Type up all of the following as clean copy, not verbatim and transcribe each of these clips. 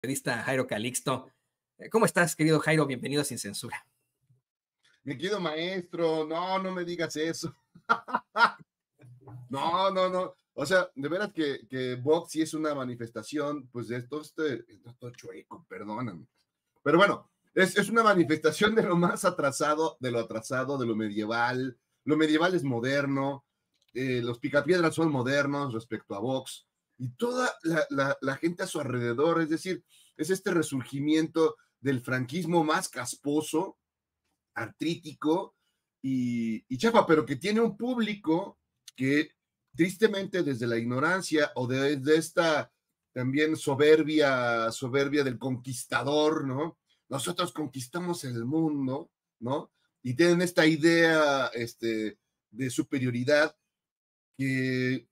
psiquiatrista Jairo Calixto. ¿Cómo estás, querido Jairo? Bienvenido a Sin Censura. Mi querido maestro, no me digas eso. No. O sea, de veras que Vox sí es una manifestación, pues de esto chueco, perdóname. Pero bueno, es una manifestación de lo más atrasado, de lo medieval. Lo medieval es moderno, los picapiedras son modernos respecto a Vox, y toda la gente a su alrededor, es decir, es este resurgimiento del franquismo más casposo, artrítico y chafa, pero que tiene un público que tristemente desde la ignorancia o desde esta también soberbia del conquistador, ¿no? Nosotros conquistamos el mundo, ¿no? Y tienen esta idea de superioridad que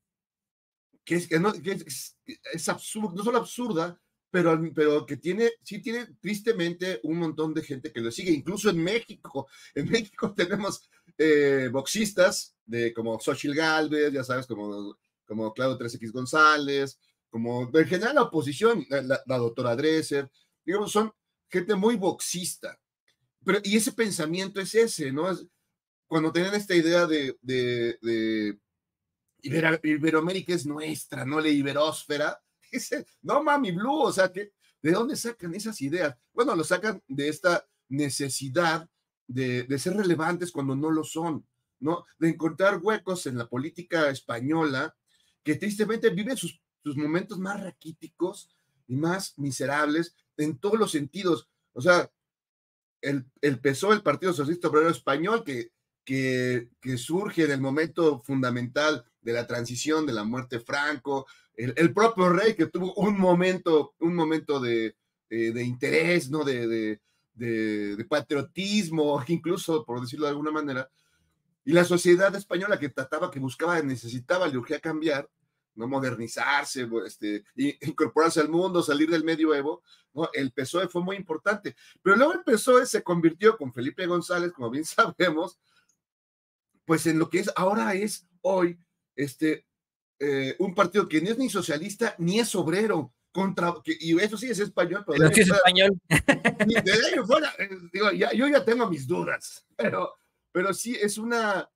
es absurdo, no solo absurda, pero que sí tiene tristemente un montón de gente que lo sigue, incluso en México. En México tenemos boxistas como Xochitl Gálvez, ya sabes, como Claudio 3X González, como en general la oposición, la doctora Dresser, digamos, son gente muy boxista. Y ese pensamiento es ese, ¿no? Cuando tienen esta idea de Iberoamérica es nuestra, no la iberósfera. No mami blue, o sea, ¿de dónde sacan esas ideas? Bueno, lo sacan de esta necesidad de ser relevantes cuando no lo son, ¿no? De encontrar huecos en la política española que tristemente vive sus momentos más raquíticos y más miserables en todos los sentidos. O sea, el PSOE, el Partido Socialista Obrero Español, que surge en el momento fundamental de la transición, de la muerte de Franco, el propio rey que tuvo un momento de interés, ¿no? De patriotismo, incluso, por decirlo de alguna manera, y la sociedad española que buscaba, necesitaba, le urgía cambiar, no modernizarse, incorporarse al mundo, salir del medioevo, ¿no? El PSOE fue muy importante, pero luego el PSOE se convirtió con Felipe González, como bien sabemos, pues en lo que ahora es hoy un partido que ni es ni socialista ni es obrero, y eso sí es español, pero sí es español. De ahí fuera, digo, yo ya tengo mis dudas, pero sí es una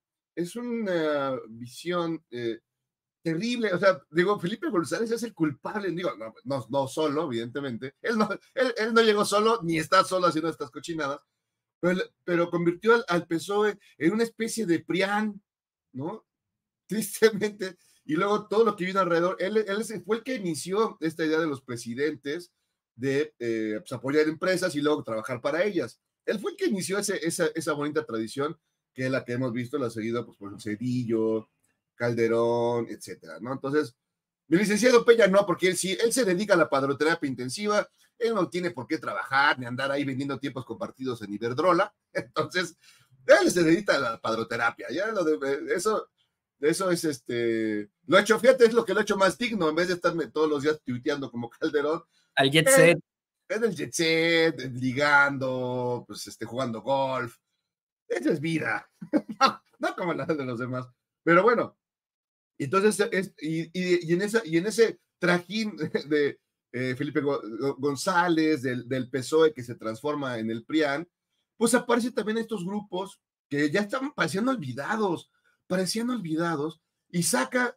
visión terrible. O sea, digo, Felipe González es el culpable, digo, no solo, evidentemente, él no llegó solo, ni está solo haciendo estas cochinadas, pero convirtió al PSOE en una especie de PRIAN, ¿no? Tristemente, y luego todo lo que vino alrededor, él fue el que inició esta idea de los presidentes de pues, apoyar empresas y luego trabajar para ellas. Él fue el que inició esa bonita tradición, que es la que hemos visto, la seguida pues, por Cedillo, Calderón, etcétera, ¿no? Entonces, mi licenciado Peña no, porque él se dedica a la padroterapia intensiva, él no tiene por qué trabajar ni andar ahí vendiendo tiempos compartidos en Iberdrola, entonces, él se dedica a la padroterapia, ya eso es lo hecho, fíjate, es lo que lo ha hecho más digno, en vez de estarme todos los días tuiteando como Calderón. Al jet set. Es el jet set, ligando, pues jugando golf. Esa es vida. no como la de los demás. Pero bueno, entonces, y en ese trajín de Felipe González, del PSOE que se transforma en el PRIAN, pues aparecen también estos grupos que ya estaban parecían olvidados, y saca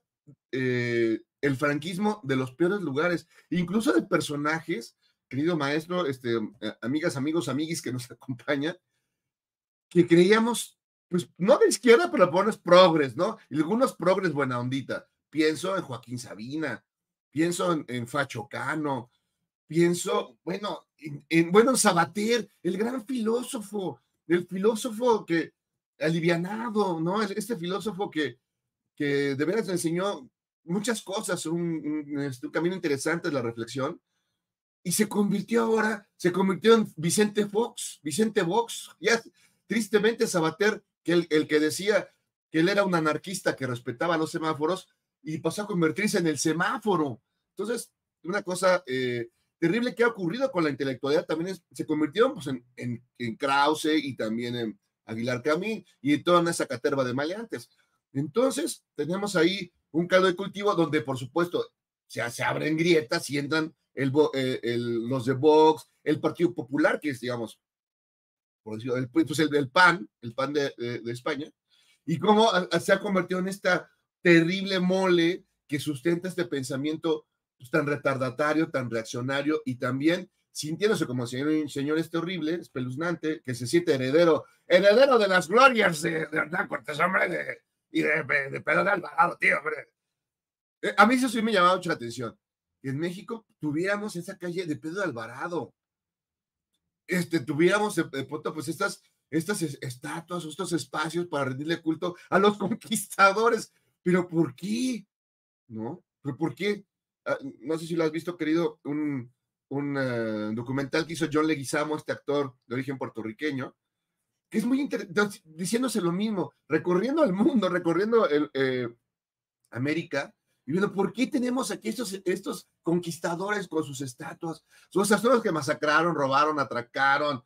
el franquismo de los peores lugares, incluso de personajes, querido maestro, amigas, amigos, amiguis que nos acompañan, que creíamos, pues no de izquierda, pero buenos progres, ¿no? Y algunos progres buena ondita. Pienso en Joaquín Sabina, pienso en Facho Cano, pienso, bueno, en Sabater, el gran filósofo, el filósofo que alivianado, ¿no? Este filósofo que de veras enseñó muchas cosas, un camino interesante de la reflexión, y se convirtió en Vicente Vox, ya tristemente Sabater, que el que decía que él era un anarquista que respetaba los semáforos, y pasó a convertirse en el semáforo. Entonces, una cosa terrible que ha ocurrido con la intelectualidad también se convirtió pues, en Krause y también en Aguilar Camín y en toda esa caterva de maleantes. Entonces, tenemos ahí un caldo de cultivo donde, por supuesto, se abren grietas y entran los de Vox, el Partido Popular, que es, digamos, por decirlo, pues el PAN, de España, y cómo se ha convertido en esta terrible mole que sustenta este pensamiento pues, tan retardatario, tan reaccionario y también sintiéndose como señor este horrible, espeluznante, que se siente heredero de las glorias de Hernán Cortés, hombre, y de Pedro de Alvarado, tío, hombre. A mí eso sí me llamaba mucho la atención, que en México tuviéramos esa calle de Pedro de Alvarado, tuviéramos de pronto pues estas estatuas, estos espacios para rendirle culto a los conquistadores, pero ¿por qué? ¿No? ¿Pero por qué? No sé si lo has visto, querido, un documental que hizo John Leguizamo, este actor de origen puertorriqueño, que es muy interesante, diciéndose lo mismo, recorriendo el mundo, recorriendo América, y viendo por qué tenemos aquí estos conquistadores con sus estatuas que masacraron, robaron, atracaron,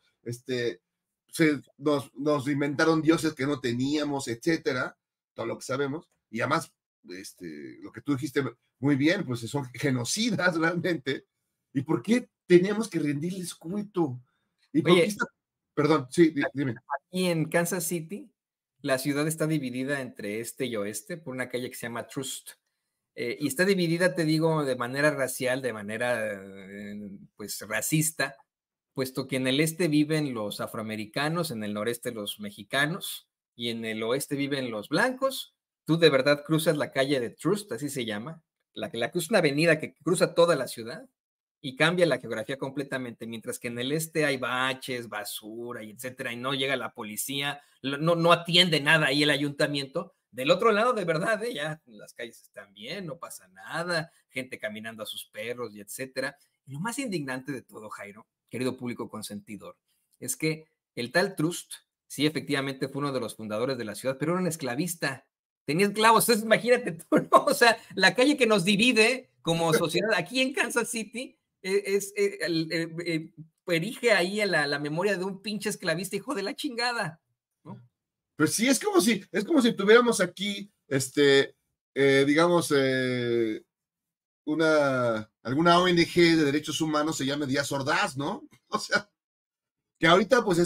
nos inventaron dioses que no teníamos, etcétera, todo lo que sabemos, y además, lo que tú dijiste muy bien, pues son genocidas realmente, y por qué tenemos que rendirles culto, y por qué Oye, está, perdón, sí, dime. aquí en Kansas City, la ciudad está dividida entre este y oeste por una calle que se llama Trust. Y está dividida, te digo, de manera racial, de manera pues racista, puesto que en el este viven los afroamericanos, en el noreste los mexicanos y en el oeste viven los blancos. Tú de verdad cruzas la calle de Trust, así se llama, la que es una avenida que cruza toda la ciudad y cambia la geografía completamente, mientras que en el este hay baches, basura y etcétera, y no llega la policía, no atiende nada ahí el ayuntamiento. Del otro lado, de verdad, ya las calles están bien, no pasa nada, gente caminando a sus perros y etcétera. Y lo más indignante de todo, Jairo, querido público consentidor, es que el tal Trust, sí, efectivamente fue uno de los fundadores de la ciudad, pero era un esclavista. Tenía esclavos, entonces imagínate tú, ¿no? O sea, la calle que nos divide como sociedad aquí en Kansas City erige ahí a la memoria de un pinche esclavista hijo de la chingada, ¿no? Pues sí, es como si tuviéramos aquí, digamos, alguna ONG de derechos humanos se llame Díaz Ordaz, ¿no? O sea, que ahorita pues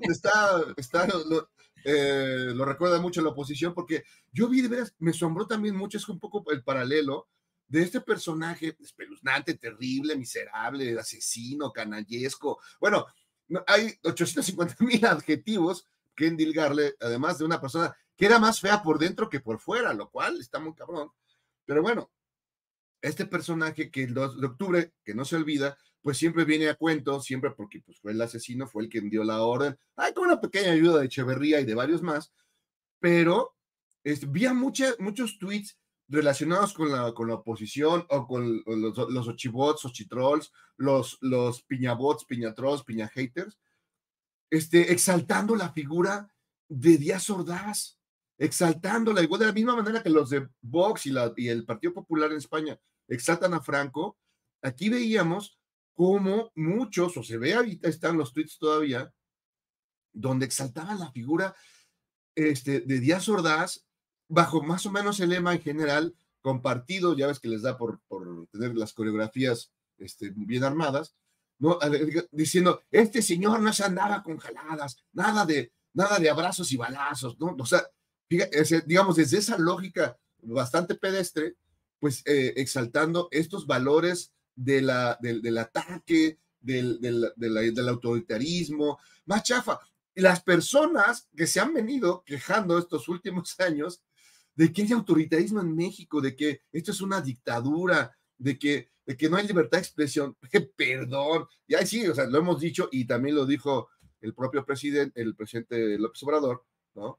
lo recuerda mucho la oposición, porque yo vi de veras, me asombró también mucho, es un poco el paralelo de este personaje espeluznante, terrible, miserable, asesino, canallesco. Bueno, hay 850,000 adjetivos que endilgarle, además de una persona que era más fea por dentro que por fuera, lo cual está muy cabrón. Pero bueno, este personaje que el 2 de octubre, que no se olvida, pues siempre viene a cuento, siempre porque pues, fue el asesino, fue el que dio la orden, hay con una pequeña ayuda de Echeverría y de varios más, pero vi muchos tweets relacionados con la oposición o con los ochibots, ochitrolls, los piñabots, piñatrolls, piña haters, exaltando la figura de Díaz Ordaz, exaltándola, igual de la misma manera que los de Vox y el Partido Popular en España exaltan a Franco. Aquí veíamos cómo muchos, o se ve ahorita, están los tweets todavía, donde exaltaban la figura de Díaz Ordaz, bajo más o menos el lema en general compartido, ya ves que les da por tener las coreografías bien armadas, ¿no? Diciendo, este señor no se andaba con jaladas, nada de abrazos y balazos, ¿no? O sea, fíjate, digamos, desde esa lógica bastante pedestre, pues exaltando estos valores del ataque, del autoritarismo, más chafa. Y las personas que se han venido quejando estos últimos años de que hay autoritarismo en México, de que esto es una dictadura, de que no hay libertad de expresión, perdón, ya sí, o sea, lo hemos dicho y también lo dijo el propio presidente, el presidente López Obrador, ¿no?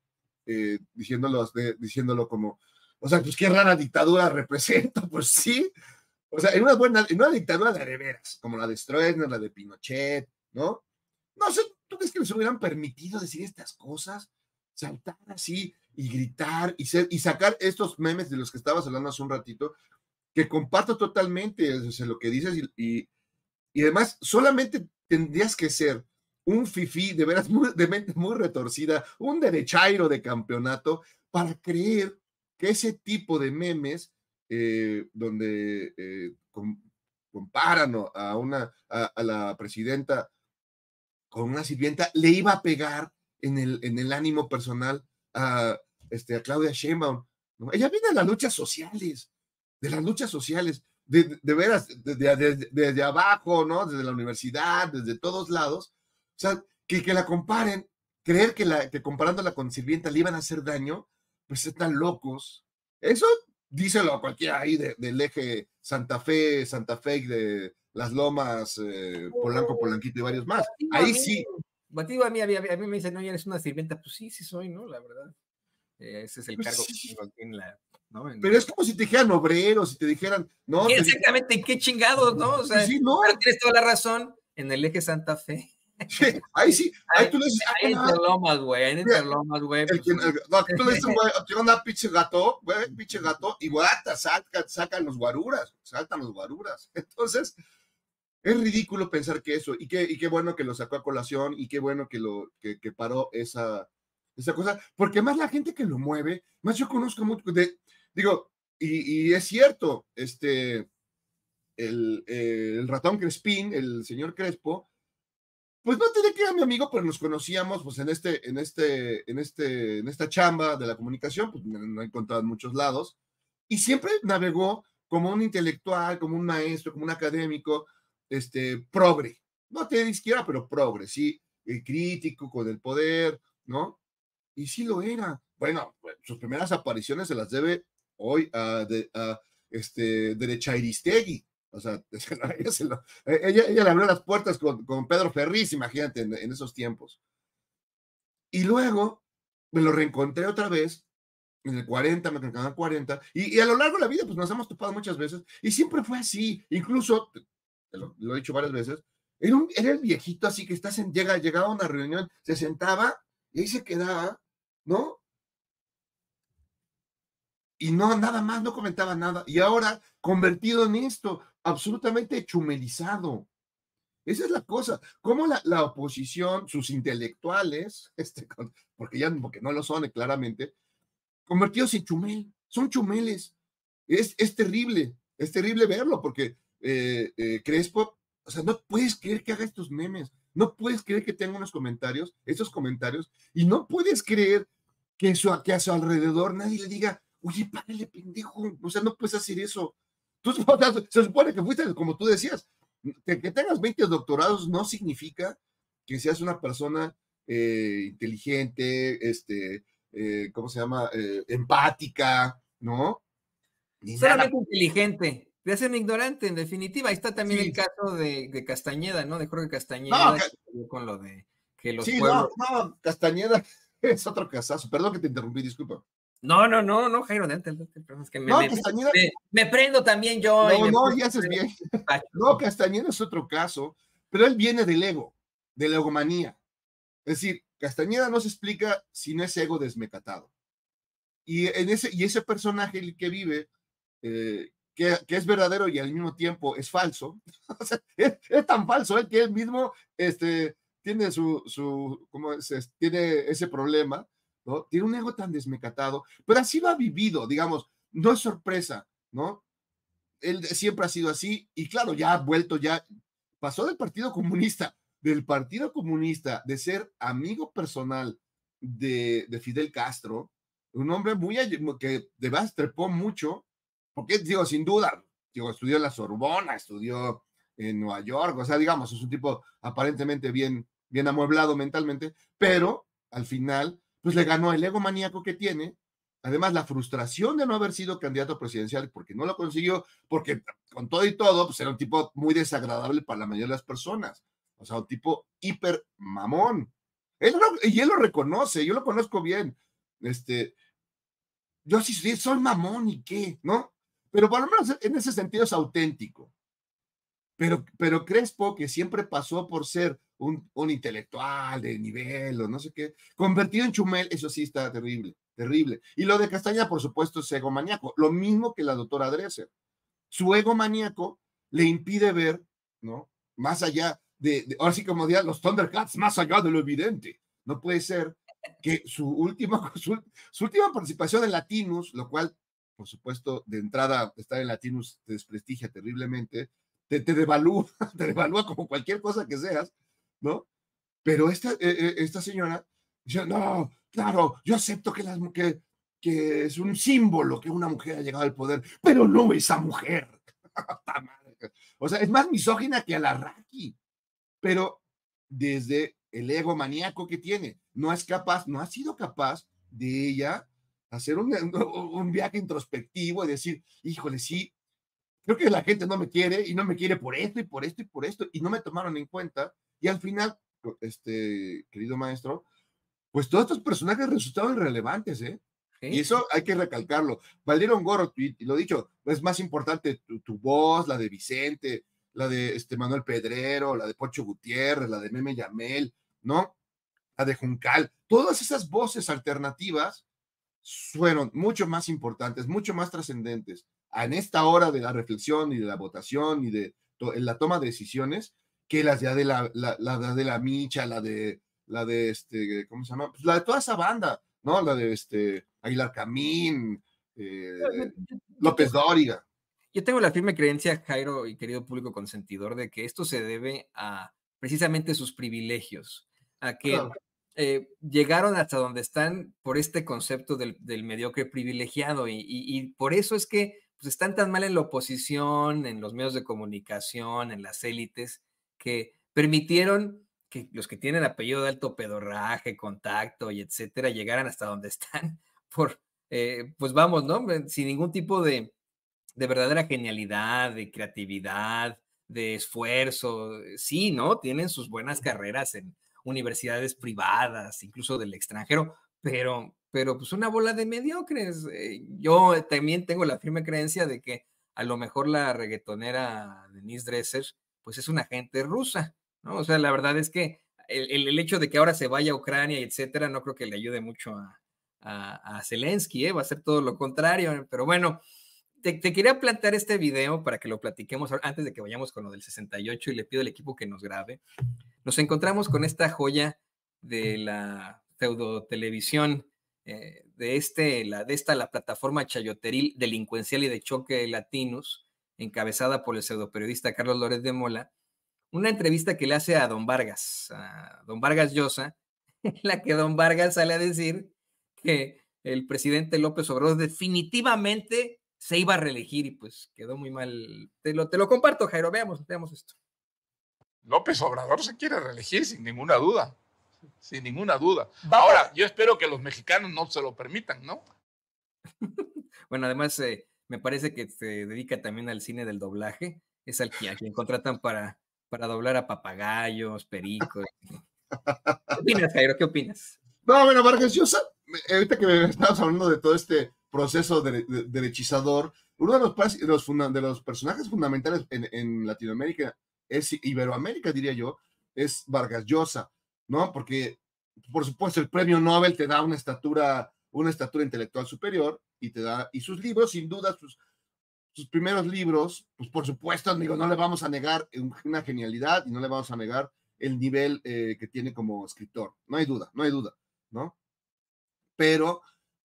Diciéndolo como, o sea, pues qué rara dictadura representa, pues sí, o sea, en una dictadura de veras, como la de Stroessner, la de Pinochet, ¿no? No sé, ¿tú crees que les hubieran permitido decir estas cosas? Saltar así y gritar y sacar estos memes de los que estabas hablando hace un ratito, que comparto totalmente lo que dices y además solamente tendrías que ser un fifí de veras de mente muy retorcida, un derechairo de campeonato para creer que ese tipo de memes donde comparan a la presidenta con una sirvienta, le iba a pegar en el ánimo personal a Claudia Sheinbaum, ¿no? Ella viene de las luchas sociales, de veras, desde abajo, ¿no? Desde la universidad, desde todos lados. O sea, que la comparen, creer que comparándola con sirvienta le iban a hacer daño, pues están locos. Eso díselo a cualquiera ahí del eje Santa Fe, de Las Lomas, Polanco, Polanquito y varios más. Ahí sí. A mí me dicen, no, ya eres una sirvienta. Pues sí, sí soy, ¿no? La verdad. Ese es el Pues cargo sí. que tengo aquí en la... ¿no? Pero es como si te dijeran obreros, si te dijeran, no. Exactamente, ¿qué chingados, no? O sea, sí, no. Pero tienes toda la razón, en el eje Santa Fe. Sí, ahí sí, ahí tú le dices, ahí Interlomas, güey, ahí Interlomas, güey. Tú le dices, güey, ¿qué onda, pinche gato? Güey, pinche gato, y guata, saltan los guaruras. Entonces, es ridículo pensar que eso, y qué bueno que lo sacó a colación, y qué bueno que paró esa cosa, porque más la gente que lo mueve, más yo conozco mucho, digo, y es cierto, el ratón Crespín, el señor Crespo, pues no tenía que era mi amigo, pero nos conocíamos pues en esta chamba de la comunicación, pues no he encontrado en muchos lados, y siempre navegó como un intelectual, como un maestro, como un académico, progre, no de izquierda, pero progre, sí, crítico con el poder, ¿no? Y sí lo era. Bueno, sus primeras apariciones se las debe hoy a Derechairitegui. O sea, ella le abrió las puertas con Pedro Ferriz, imagínate, en esos tiempos. Y luego me lo reencontré otra vez en el 40, me quedaba 40, y a lo largo de la vida, pues nos hemos topado muchas veces, y siempre fue así. Incluso, lo he dicho varias veces, era el viejito así que llegaba a una reunión, se sentaba y ahí se quedaba, ¿no? Y no, nada más, no comentaba nada. Y ahora, convertido en esto, absolutamente chumelizado. Esa es la cosa. Cómo la oposición, sus intelectuales, porque no lo son claramente, convertidos en chumel, son chumeles. Es terrible verlo, porque Crespo, o sea, no puedes creer que haga estos memes, no puedes creer que tenga estos comentarios, y no puedes creer que a su alrededor nadie le diga, oye, párale, pendejo, o sea, no puedes hacer eso. Tú, o sea, se supone que fuiste, como tú decías, que tengas 20 doctorados no significa que seas una persona inteligente, ¿cómo se llama? Empática, ¿no? Ni Solamente nada. inteligente, te hace un ignorante, en definitiva. Ahí está también Sí. el caso de Castañeda, ¿no? De Jorge No, Castañeda, con lo de que los sí, pueblos... no, Castañeda es otro casazo. Perdón que te interrumpí, disculpa. No, Jairo, adelante, pero es que No, Castañeda, me prendo también yo y me no, ya haces bien. No, Castañeda es otro caso, pero él viene de la egomanía. Es decir, Castañeda no se explica si no es ego desmecatado. Y ese personaje el que vive, que es verdadero y al mismo tiempo es falso, o sea, es tan falso que él mismo tiene tiene ese problema, ¿no? Tiene un ego tan desmecatado, pero así lo ha vivido, digamos, no es sorpresa, ¿no? Él siempre ha sido así, y claro, pasó del Partido Comunista, de ser amigo personal de Fidel Castro, un hombre que de verdad trepó mucho, porque digo, sin duda, estudió en la Sorbona, estudió en Nueva York, o sea, digamos, es un tipo aparentemente bien amueblado mentalmente, pero al final, pues le ganó el ego maníaco que tiene, además la frustración de no haber sido candidato presidencial porque no lo consiguió, porque con todo y todo, pues era un tipo muy desagradable para la mayoría de las personas, o sea, un tipo hiper mamón. Y él lo reconoce, yo lo conozco bien, yo sí soy mamón y qué, ¿no? Pero por lo menos en ese sentido es auténtico. Pero Crespo, que siempre pasó por ser un intelectual de nivel o no sé qué, convertido en chumel, eso sí está terrible, terrible. Y lo de Castaña, por supuesto, es ego maníaco, lo mismo que la doctora Dresser. Su ego maníaco le impide ver, ¿no? Más allá ahora sí como dirían los Thundercats, más allá de lo evidente. No puede ser que su última participación en Latinus, lo cual, por supuesto, de entrada, estar en Latinus te desprestigia terriblemente, te devalúa, te devalúa como cualquier cosa que seas, ¿no? Pero esta señora dice, no, claro, yo acepto que es un símbolo que una mujer ha llegado al poder, pero no esa mujer. O sea, es más misógina que Alarraqui, pero desde el ego maníaco que tiene, no es capaz, no ha sido capaz de ella hacer un viaje introspectivo y decir, híjole, sí, creo que la gente no me quiere y no me quiere por esto y por esto y por esto y no me tomaron en cuenta y al final, querido maestro, pues todos estos personajes resultaron irrelevantes, ¿eh? Y Sí, sí. eso hay que recalcarlo. Valieron gorro, y lo dicho, es más importante tu voz, la de Vicente, la de Manuel Pedrero, la de Poncho Gutiérrez, la de Meme Yamel, ¿no? La de Juncal. Todas esas voces alternativas fueron mucho más importantes, mucho más trascendentes en esta hora de la reflexión y de la votación y de en la toma de decisiones que las ya de la de la Micha, la de ¿cómo se llama? Pues la de toda esa banda, ¿no? La de Aguilar Camín, Yo, eh, yo- yo López Dóriga. Yo tengo la firme creencia, Jairo y querido público consentidor, de que esto se debe a precisamente sus privilegios, a que Claro, llegaron hasta donde están por este concepto del mediocre privilegiado y por eso es que pues, están tan mal en la oposición, en los medios de comunicación, en las élites, que permitieron que los que tienen apellido de alto pedorraje, contacto y etcétera, llegaran hasta donde están por, pues vamos, ¿no? Sin ningún tipo de verdadera genialidad, de creatividad, de esfuerzo. Sí, ¿no? Tienen sus buenas carreras en universidades privadas, incluso del extranjero, pero pues una bola de mediocres. Yo también tengo la firme creencia de que a lo mejor la reggaetonera Denise Dresser, pues es una agente rusa, ¿no? O sea, la verdad es que el hecho de que ahora se vaya a Ucrania y etcétera, no creo que le ayude mucho a Zelensky, ¿eh? Va a ser todo lo contrario, pero bueno, te quería plantear este video para que lo platiquemos antes de que vayamos con lo del 68 y le pido al equipo que nos grabe. Nos encontramos con esta joya de la pseudo televisión, la plataforma chayoteril delincuencial y de choque latinos, encabezada por el pseudo periodista Carlos Lórez de Mola, una entrevista que le hace a don Vargas Llosa, en la que don Vargas sale a decir que el presidente López Obrador definitivamente se iba a reelegir y pues quedó muy mal. Te lo comparto, Jairo, veamos esto. López Obrador se quiere reelegir sin ninguna duda. Sin ninguna duda. Ahora, yo espero que los mexicanos no se lo permitan, ¿no? Bueno, además me parece que se dedica también al cine del doblaje. Es a quien contratan para doblar a papagayos, pericos. ¿Qué opinas, Jairo? ¿Qué opinas? no, bueno, Vargas Llosa, ahorita que estabas hablando de todo este proceso derechizador, uno de los personajes fundamentales en Latinoamérica, es Iberoamérica, diría yo, es Vargas Llosa, ¿no? Porque, por supuesto, el premio Nobel te da una estatura intelectual superior y te da, y sus libros, sin duda, sus primeros libros, pues por supuesto, amigo, no le vamos a negar una genialidad y no le vamos a negar el nivel que tiene como escritor, no hay duda, no hay duda, ¿no? Pero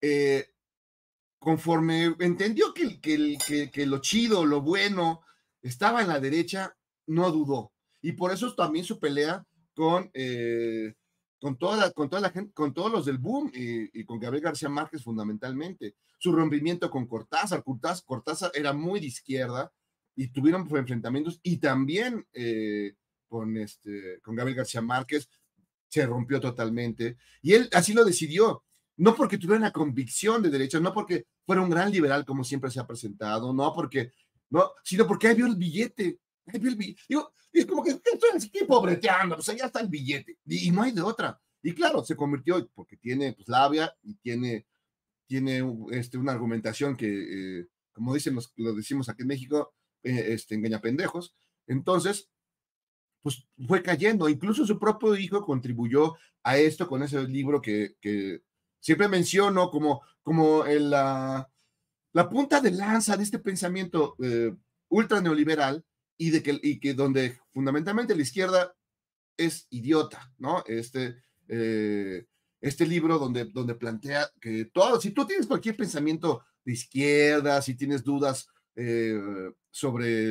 conforme entendió que lo chido, lo bueno, estaba en la derecha, no dudó. Y por eso también su pelea con, con toda la gente, con todos los del boom y con Gabriel García Márquez fundamentalmente. Su rompimiento con Cortázar era muy de izquierda y tuvieron enfrentamientos y también con Gabriel García Márquez se rompió totalmente. Y él así lo decidió, no porque tuviera una convicción de derecha, no porque fuera un gran liberal como siempre se ha presentado, no, sino porque ahí vio el billete. Ahí vio el billete. Digo, es como que estoy aquí pobreteando, pues allá está el billete. Y no hay de otra. Y claro, se convirtió, porque tiene pues, labia y tiene una argumentación que, como lo decimos aquí en México, engaña pendejos. Entonces, pues fue cayendo. Incluso su propio hijo contribuyó a esto con ese libro que siempre menciono como la punta de lanza de este pensamiento ultra neoliberal y que donde fundamentalmente la izquierda es idiota, ¿no? Este libro donde plantea que todo, si tú tienes cualquier pensamiento de izquierda, si tienes dudas sobre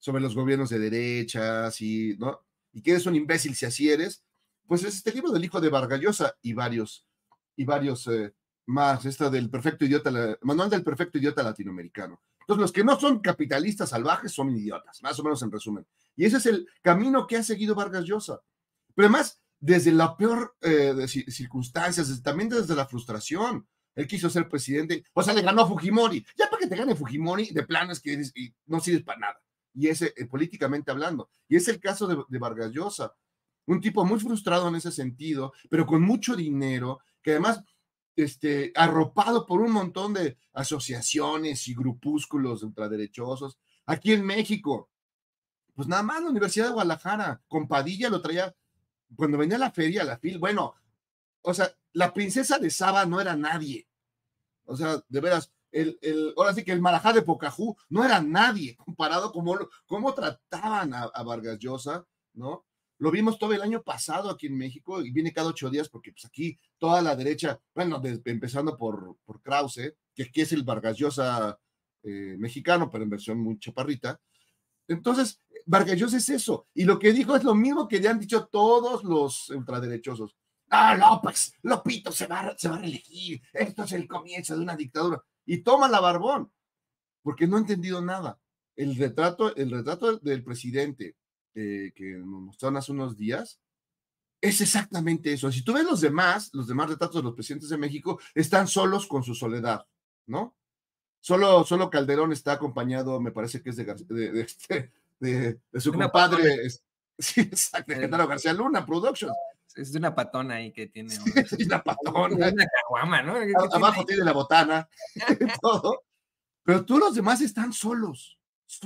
sobre los gobiernos de derechas y, ¿no? Y que eres un imbécil si así eres, pues es este libro del hijo de Vargas Llosa y varios más, esta del perfecto idiota, manual del perfecto idiota latinoamericano. Entonces, los que no son capitalistas salvajes son idiotas, más o menos en resumen. Y ese es el camino que ha seguido Vargas Llosa. Pero además, desde la peor de circunstancias, también desde la frustración. Él quiso ser presidente, o sea, le ganó a Fujimori. Ya para que te gane Fujimori, de plano es que no sirves para nada. Y ese, políticamente hablando. Y es el caso de Vargas Llosa. Un tipo muy frustrado en ese sentido, pero con mucho dinero, que además arropado por un montón de asociaciones y grupúsculos ultraderechosos. Aquí en México, pues nada más la Universidad de Guadalajara, con Padilla lo traía, cuando venía a la feria, a la FIL, bueno, o sea, la princesa de Saba no era nadie. O sea, de veras, ahora sí que el Marajá de Pocahú no era nadie comparado cómo trataban a Vargas Llosa, ¿no? Lo vimos todo el año pasado aquí en México y viene cada 8 días porque pues aquí toda la derecha, bueno, empezando por Krause, que aquí es el Vargas Llosa mexicano, pero en versión muy chaparrita. Entonces, Vargas Llosa es eso. Y lo que dijo es lo mismo que le han dicho todos los ultraderechosos. Ah, no, pues Lopito se va a reelegir. Esto es el comienzo de una dictadura. Y toma la barbón, porque no ha entendido nada. El retrato del presidente que nos mostraron hace unos días es exactamente eso. Si tú ves los demás retratos de los presidentes de México, están solos con su soledad, ¿no? Solo Calderón está acompañado, me parece que es de su compadre. Sí, exacto, Genaro García Luna, Productions. Es de una patona ahí que tiene. Sí, una patona. Una caguama, ¿no? Abajo tiene la botana, todo. Pero todos los demás están solos,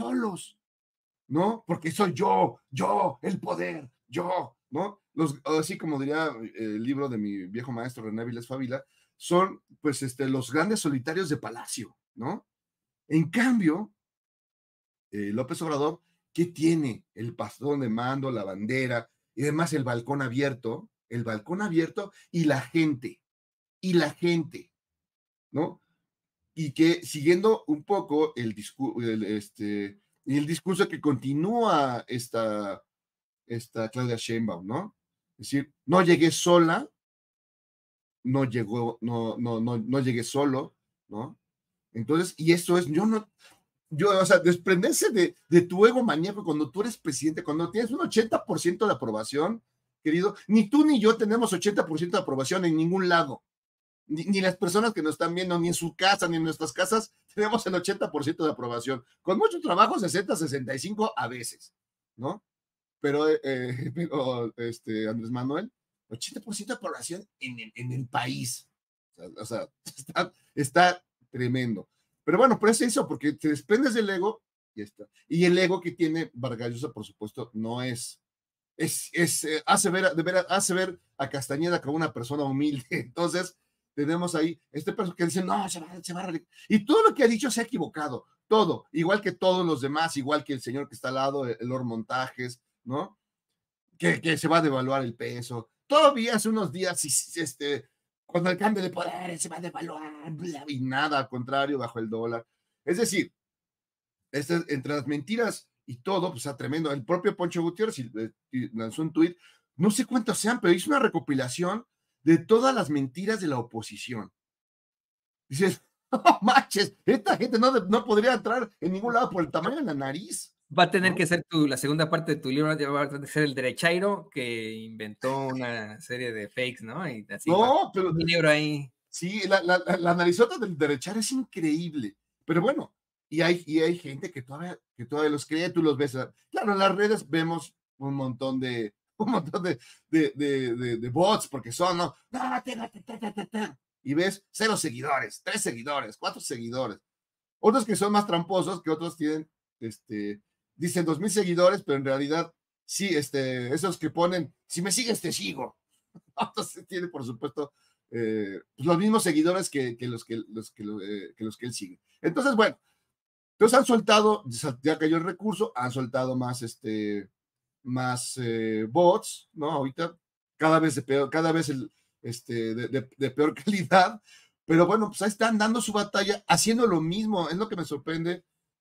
¿no? Porque soy yo, el poder, yo, ¿no? Así como diría el libro de mi viejo maestro René Viles Favila, son pues los grandes solitarios de Palacio, ¿no? En cambio, López Obrador, ¿qué tiene? El bastón de mando, la bandera, y además el balcón abierto y la gente, ¿no? Y que siguiendo un poco el discurso que continúa esta Claudia Sheinbaum, ¿no? Es decir, no llegué sola, no llegué solo, ¿no? Entonces, y eso es, o sea, desprenderse de tu ego maníaco cuando tú eres presidente, cuando tienes un 80% de aprobación, querido, ni tú ni yo tenemos 80% de aprobación en ningún lado. Ni las personas que nos están viendo, ni en su casa, ni en nuestras casas, tenemos el 80% de aprobación. Con mucho trabajo, 60, 65 a veces, ¿no? Pero Andrés Manuel, 80% de aprobación en el país. O sea, está tremendo. Pero bueno, pero es eso, porque te desprendes del ego y está. Y el ego que tiene Vargas Llosa, por supuesto, no hace ver a Castañeda como una persona humilde. Entonces, tenemos ahí persona que dice, no, se va a y todo lo que ha dicho se ha equivocado, todo, igual que todos los demás, igual que el señor que está al lado, el Lord Montajes, ¿no? Que se va a devaluar el peso. Todavía hace unos días, cuando el cambio de poder se va a devaluar, y nada, al contrario, bajo el dólar. Es decir, entre las mentiras y todo, pues está tremendo. El propio Poncho Gutiérrez lanzó un tuit, no sé cuántos sean, pero hizo una recopilación de todas las mentiras de la oposición. Dices, no manches, esta gente no podría entrar en ningún lado por el tamaño de la nariz. Va a tener que ser la segunda parte de tu libro, va a tener que ser el derechairo que inventó una serie de fakes, ¿no? Y así, no, pero mi libro ahí. Sí, la narizota del derechairo es increíble. Pero bueno, y hay gente que todavía los cree, tú los ves. Claro, en las redes vemos un montón de bots, porque son, ¿no? Y ves 0 seguidores, 3 seguidores, 4 seguidores. Otros que son más tramposos, que otros tienen, dicen 2,000 seguidores, pero en realidad, sí, esos que ponen, si me sigues, te sigo. Entonces tiene, por supuesto, los mismos seguidores que los que él sigue. Entonces, bueno, han soltado, ya cayó el recurso, han soltado más bots, ¿no? Ahorita cada vez de peor, de peor calidad, pero bueno, pues ahí están dando su batalla, haciendo lo mismo, es lo que me sorprende,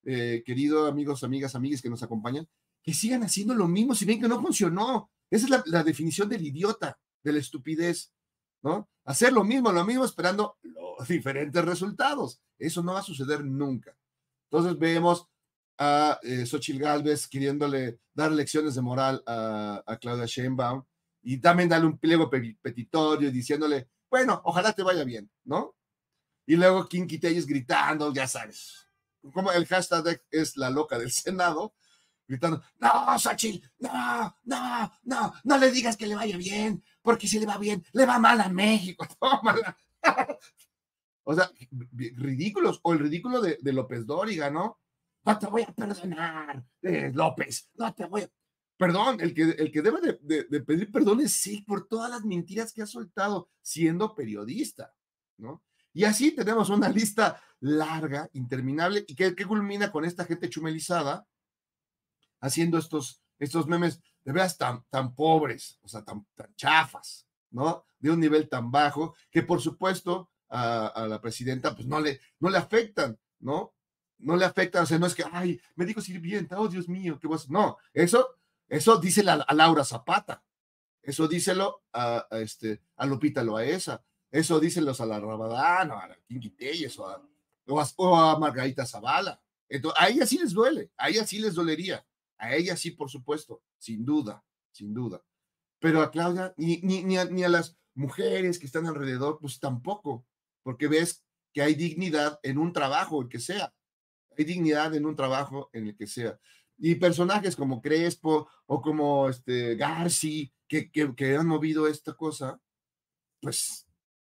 querido amigos, amigas, amigues que nos acompañan, que sigan haciendo lo mismo si ven que no funcionó. Esa es la definición del idiota, de la estupidez, ¿no? Hacer lo mismo, esperando los diferentes resultados. Eso no va a suceder nunca. Entonces vemos a Xóchitl Gálvez queriéndole dar lecciones de moral a Claudia Sheinbaum y también darle un pliego petitorio diciéndole, bueno, ojalá te vaya bien, ¿no? Y luego Kinky Telles gritando, ya sabes, como el hashtag es la loca del Senado, gritando, no, Xóchitl, no le digas que le vaya bien, porque si le va bien, le va mal a México, tómala. O sea, ridículos, o el ridículo de López Dóriga, ¿no? No te voy a perdonar, López, no te voy a... Perdón, el que debe de pedir perdón es sí por todas las mentiras que ha soltado siendo periodista, ¿no? Y así tenemos una lista larga, interminable, y que culmina con esta gente chumelizada haciendo estos memes de veras tan pobres, o sea, tan chafas, ¿no? De un nivel tan bajo, que por supuesto a la presidenta pues no le afectan, ¿no? No le afectan, o sea, no es que, ay, me dijo sirvienta, oh Dios mío, qué vos... No, eso díselo a Laura Zapata, eso díselo a Lupita Loaesa, eso díselos a la Rabadán, o a la Kinky Telles, o a Margarita Zavala. Entonces, a ella sí les duele, a ella sí les dolería, a ella sí, por supuesto, sin duda. Pero a Claudia, ni a las mujeres que están alrededor, pues tampoco, porque ves que hay dignidad en un trabajo, el que sea. Hay dignidad en un trabajo en el que sea. Y personajes como Crespo o como Garci, que han movido esta cosa, pues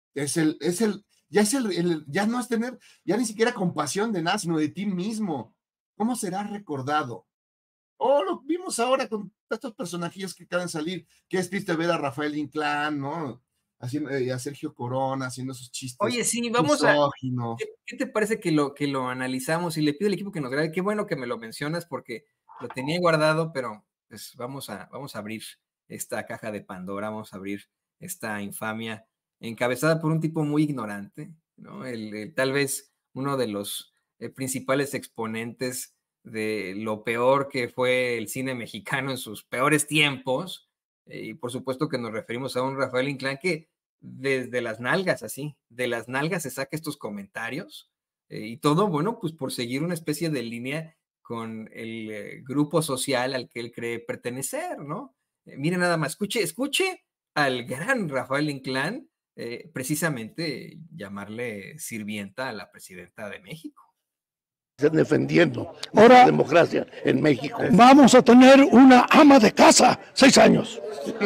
ya no es tener, ya ni siquiera compasión de nada, sino de ti mismo. ¿Cómo será recordado? Lo vimos ahora con estos personajillos que acaban de salir, que es triste ver a Rafael Inclán, ¿no? A Sergio Corona haciendo sus chistes. Oye, sí, vamos misóginos. ¿Qué te parece que lo analizamos? Y le pido al equipo que nos grabe. Qué bueno que me lo mencionas porque lo tenía guardado, pero pues vamos a abrir esta caja de Pandora, vamos a abrir esta infamia encabezada por un tipo muy ignorante, ¿no? Tal vez uno de los principales exponentes de lo peor que fue el cine mexicano en sus peores tiempos, y por supuesto que nos referimos a un Rafael Inclán que desde las nalgas, así, de las nalgas se saca estos comentarios, y todo, bueno, pues por seguir una especie de línea con el grupo social al que él cree pertenecer, ¿no? Mire nada más, escuche al gran Rafael Inclán, precisamente llamarle sirvienta a la presidenta de México. Defendiendo la democracia en México. Vamos a tener una ama de casa, 6 años.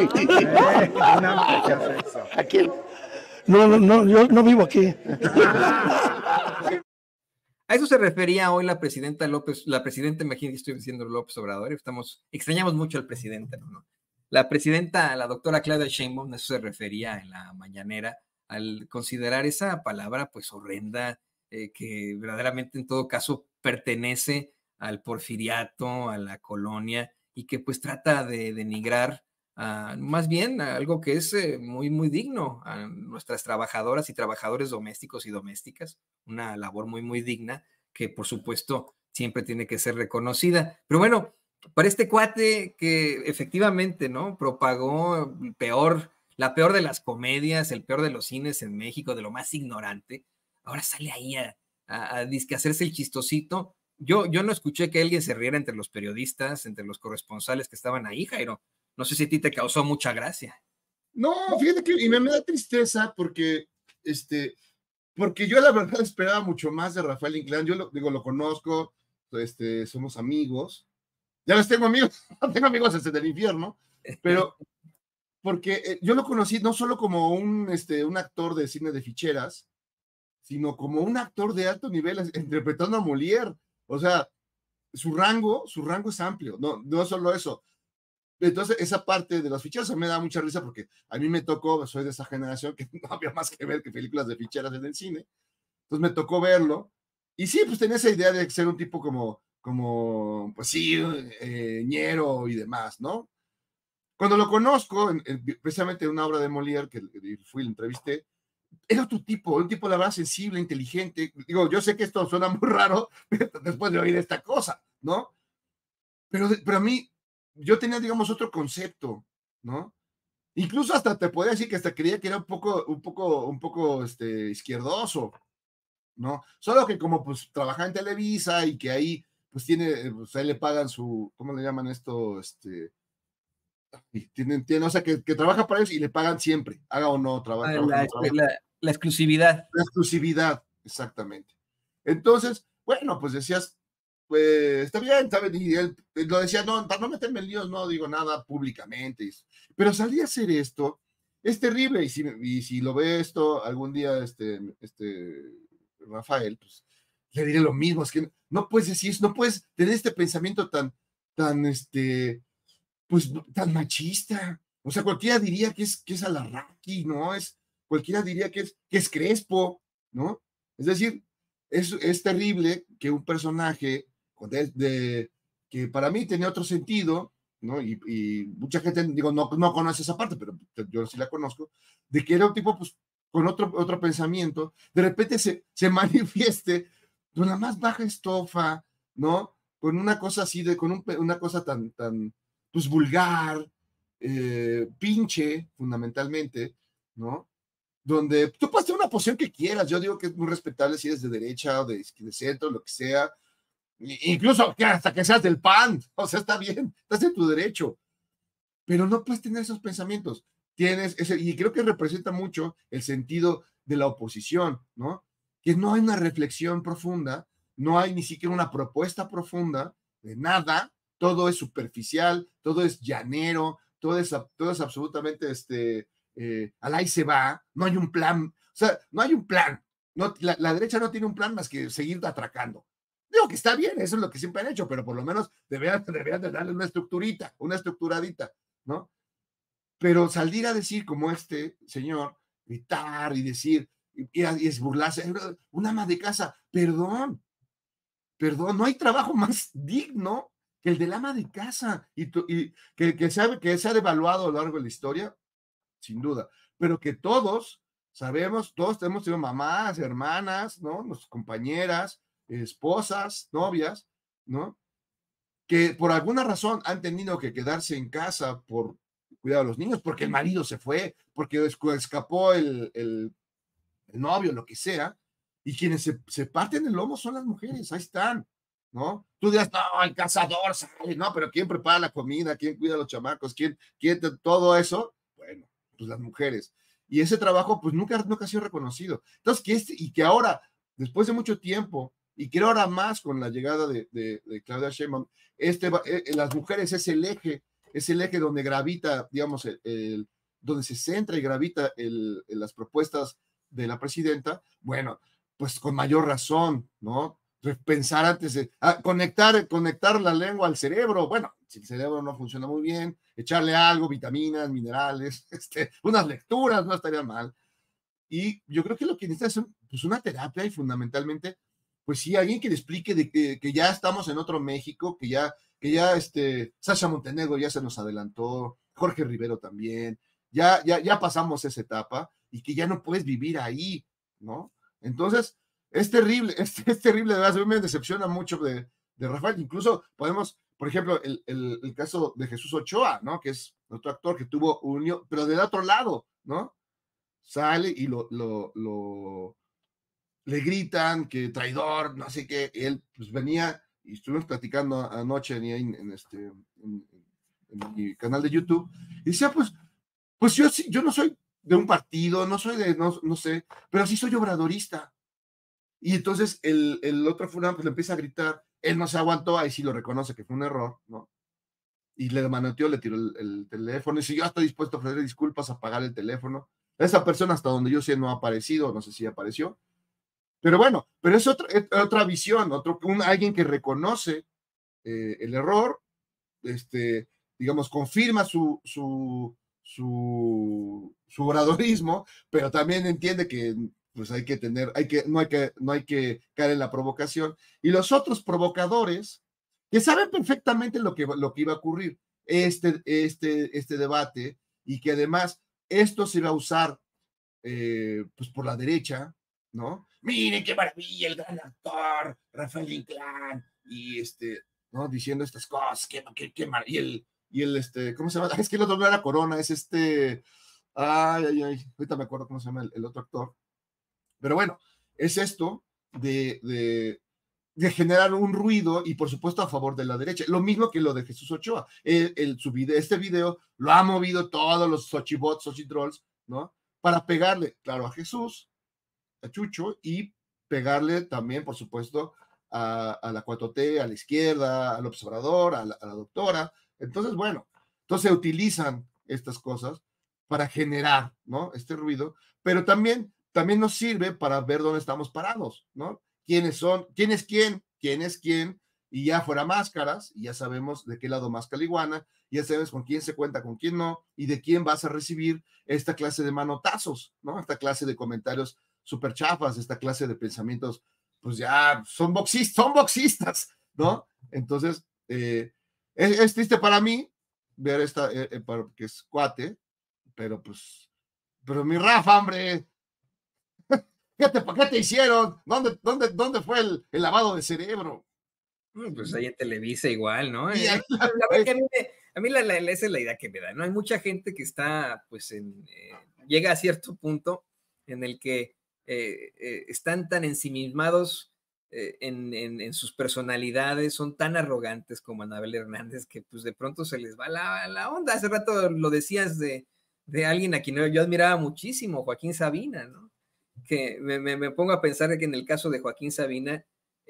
Aquí. No, yo no vivo aquí. A eso se refería hoy la presidenta, imagínate, estoy diciendo López Obrador, extrañamos mucho al presidente, ¿no? La presidenta, la doctora Claudia Sheinbaum, a eso se refería en la mañanera, al considerar esa palabra pues horrenda, que verdaderamente en todo caso pertenece al porfiriato, a la colonia, y que pues trata de denigrar más bien a algo que es muy, muy digno, a nuestras trabajadoras y trabajadores domésticos y domésticas, una labor muy, muy digna, que por supuesto siempre tiene que ser reconocida. Pero bueno, para este cuate que efectivamente, ¿no? Propagó la peor de las comedias, el peor de los cines en México, de lo más ignorante, ahora sale ahí a hacerse el chistosito. Yo no escuché que alguien se riera entre los periodistas, entre los corresponsales que estaban ahí, Jairo. No sé si a ti te causó mucha gracia. No, fíjate que y me da tristeza porque yo la verdad esperaba mucho más de Rafael Inclán. Yo lo conozco, somos amigos. Ya los tengo amigos, tengo amigos desde el infierno, pero porque yo lo conocí no solo como un actor de cine de ficheras, sino como un actor de alto nivel interpretando a Molière. O sea, su rango es amplio, no solo eso. Entonces, esa parte de las ficheras me da mucha risa porque a mí me tocó, soy de esa generación que no había más que ver que películas de ficheras en el cine. Entonces me tocó verlo. Y sí, pues tenía esa idea de ser un tipo como pues sí, ñero y demás, ¿no? Cuando lo conozco, precisamente en una obra de Molière que fui y lo entrevisté, era otro tipo, un tipo, la verdad, sensible, inteligente. Digo, yo sé que esto suena muy raro después de oír esta cosa, ¿no? Pero a mí, yo tenía, digamos, otro concepto, ¿no? Incluso hasta te podía decir que hasta creía que era un poco izquierdoso, ¿no? Solo que como pues trabaja en Televisa y que ahí pues pues ahí le pagan su, ¿cómo le llaman esto? O sea, que trabaja para ellos y le pagan siempre, haga o no, trabaja o no trabaja. La exclusividad. La exclusividad, exactamente. Entonces, bueno, pues decías, pues está bien, ¿sabes? Y él lo decía, no, para no meterme en líos, no digo nada públicamente. Pero salí a hacer esto, es terrible. Y si lo ve esto algún día, Rafael, pues le diré lo mismo. Es que no puedes decir, no puedes tener este pensamiento tan, pues tan machista. O sea, cualquiera diría que es alarraqui, ¿no? Cualquiera diría que es Crespo, ¿no? Es decir, es terrible que un personaje que para mí tenía otro sentido, ¿no? Y mucha gente, digo, no conoce esa parte, pero yo sí la conozco, de que era un tipo, pues, con otro pensamiento, de repente se manifieste con la más baja estofa, ¿no? Con una cosa así, una cosa tan, pues, vulgar, pinche, fundamentalmente, ¿no? Donde tú puedes tener una posición que quieras, yo digo que es muy respetable si eres de derecha o de centro, lo que sea, incluso hasta que seas del PAN, o sea, está bien, estás en tu derecho, pero no puedes tener esos pensamientos. Y creo que representa mucho el sentido de la oposición, ¿no? Que no hay una reflexión profunda, no hay ni siquiera una propuesta profunda de nada, todo es superficial, todo es llanero, todo es absolutamente al ahí se va, no hay un plan, o sea, no hay un plan, no, la derecha no tiene un plan más que seguir atracando. Digo que está bien, eso es lo que siempre han hecho, pero por lo menos deberían de darle una estructurita, una estructuradita, ¿no? Pero salir a decir como este señor, gritar y decir, y es burlarse, una ama de casa, perdón, no hay trabajo más digno que el del ama de casa y que se ha devaluado a lo largo de la historia, sin duda, pero que todos sabemos, todos hemos tenido mamás, hermanas, ¿no? Nuestras compañeras, esposas, novias, ¿no? Que por alguna razón han tenido que quedarse en casa por cuidar a los niños, porque el marido se fue, porque escapó el novio, lo que sea, y quienes se parten el lomo son las mujeres, ahí están, ¿no? Tú dirás, no, el cazador sale, no, pero ¿quién prepara la comida? ¿Quién cuida a los chamacos? ¿Quién todo eso? Bueno, pues las mujeres. Y ese trabajo, pues nunca ha sido reconocido. Entonces, que ahora, después de mucho tiempo, y que ahora más con la llegada de Claudia Sheinbaum, las mujeres es el eje donde gravita, digamos, donde se centra y gravita las propuestas de la presidenta, bueno, pues con mayor razón, ¿no? Pensar antes de conectar la lengua al cerebro. Bueno, si el cerebro no funciona muy bien, echarle algo, vitaminas, minerales, unas lecturas, no estaría mal. Y yo creo que lo que necesita es pues una terapia y fundamentalmente, pues sí, alguien que le explique de que ya estamos en otro México, que ya Sasha Montenegro ya se nos adelantó, Jorge Rivero también, ya pasamos esa etapa y que ya no puedes vivir ahí, ¿no? Entonces, es terrible, es terrible, de verdad, a mí me decepciona mucho de Rafael, incluso podemos, por ejemplo, el caso de Jesús Ochoa, ¿no? Que es otro actor que tuvo unión, pero del otro lado, ¿no? Sale y le gritan que traidor, no sé qué, él pues venía y estuvimos platicando anoche en mi canal de YouTube, y decía, pues yo no soy de un partido, no soy no sé, pero sí soy obradorista. Y entonces el otro fulano pues le empieza a gritar, él no se aguantó, ahí sí lo reconoce que fue un error, ¿no? Y le manoteó, le tiró el teléfono, y si yo estoy dispuesto a ofrecer disculpas, a pagar el teléfono. Esa persona, hasta donde yo sé, no ha aparecido, no sé si apareció, pero bueno, pero es otra visión, alguien que reconoce el error, digamos, confirma su oradorismo, pero también entiende que pues no hay que caer en la provocación. Y los otros provocadores, que saben perfectamente lo que iba a ocurrir, este debate, y que además esto se va a usar pues por la derecha, ¿no? Miren qué maravilla, el gran actor Rafael Inclán, y ¿no? Diciendo estas cosas, qué ¿cómo se llama? Es que el otro no era Corona, es ahorita me acuerdo cómo se llama el otro actor, pero bueno, es esto de generar un ruido y por supuesto a favor de la derecha. Lo mismo que lo de Jesús Ochoa. Este video lo ha movido todos los Xochibots, Xochitrolls, ¿no? Para pegarle, claro, a Jesús, a Chucho, y pegarle también, por supuesto, a la 4T, a la izquierda, al observador, a la doctora. Entonces, bueno, entonces utilizan estas cosas para generar, ¿no? Este ruido, pero también nos sirve para ver dónde estamos parados, ¿no? ¿Quién es quién? Y ya fuera máscaras, y ya sabemos de qué lado más caliguana, ya sabemos con quién se cuenta, con quién no, y de quién vas a recibir esta clase de manotazos, ¿no? Esta clase de comentarios súper chafas, esta clase de pensamientos, pues ya son boxistas, ¿no? Entonces, es triste para mí ver que es cuate, pero mi Rafa, hombre, ¿qué te hicieron? ¿Dónde fue el lavado de cerebro? Pues ahí en Televisa igual, ¿no? Y A mí esa es la idea que me da, ¿no? Hay mucha gente que está, pues, llega a cierto punto en el que están tan ensimismados en sus personalidades, son tan arrogantes como Anabel Hernández, que pues de pronto se les va la onda. Hace rato lo decías de alguien a quien yo admiraba muchísimo, Joaquín Sabina, ¿no? Que me pongo a pensar que en el caso de Joaquín Sabina,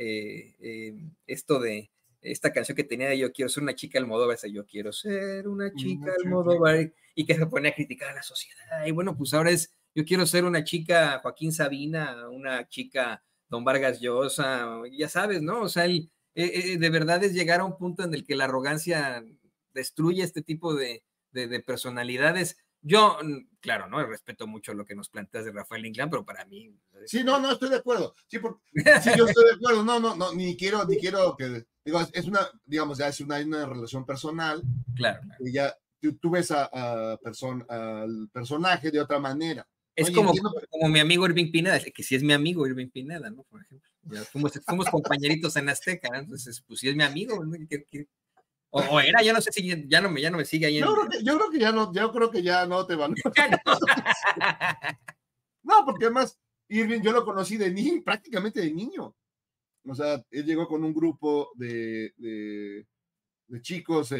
esto de esta canción que tenía de Yo quiero ser una chica Almodóvar, yo quiero ser una chica Almodóvar, y que se pone a criticar a la sociedad, y bueno, pues ahora es yo quiero ser una chica Joaquín Sabina, una chica Don Vargas Llosa, ya sabes, ¿no? O sea, de verdad es llegar a un punto en el que la arrogancia destruye este tipo de personalidades. Yo, claro, ¿no? Respeto mucho lo que nos planteas de Rafael Inclán, pero para mí... Sí, no, estoy de acuerdo. Sí, yo estoy de acuerdo. No, ni quiero que... Digo, es una, digamos, ya es una relación personal. Claro. Y ya tú ves al personaje de otra manera. Es como mi amigo Irving Pineda, que sí es mi amigo Irving Pineda, ¿no? Por ejemplo. Ya fuimos compañeritos en Azteca, ¿no? Entonces, pues sí es mi amigo, ¿no? O era, yo no sé si ya no me sigue ahí. Yo creo que ya no te van. No, porque además Irving yo lo conocí prácticamente de niño. O sea, él llegó con un grupo de chicos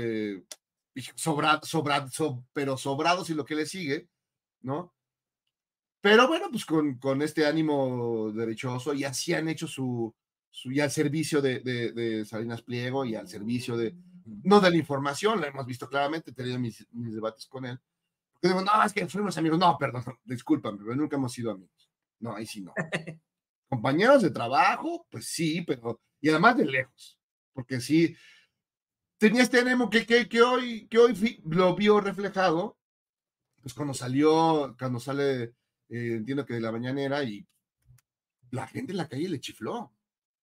pero sobrados y lo que le sigue, ¿no? Pero bueno, pues con este ánimo derechoso, y así han hecho ya al servicio de Salinas Pliego y al servicio no de la información, lo hemos visto claramente, he tenido mis debates con él. Porque digo, no, es que fuimos amigos. No, perdón, discúlpame, pero nunca hemos sido amigos. No, ahí sí no. Compañeros de trabajo, pues sí, pero, y además de lejos, porque sí, tenía este ánimo que hoy lo vio reflejado, pues cuando sale, entiendo que de la mañanera, y la gente en la calle le chifló.